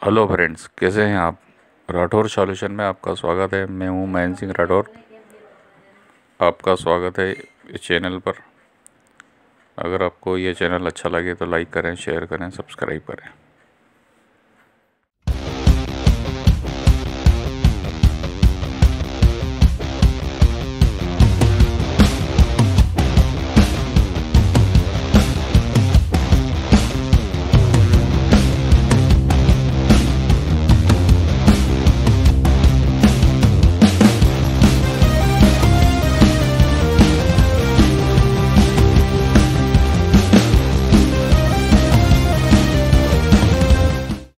Hello friends, कैसे हैं आप। राठौर सॉल्यूशन में आपका स्वागत है। मैं हूं महेंद्र सिंह राठौर। आपका स्वागत है इस चैनल पर। अगर आपको ये चैनल अच्छा लगे तो लाइक करें, शेयर करें, सब्सक्राइब करें।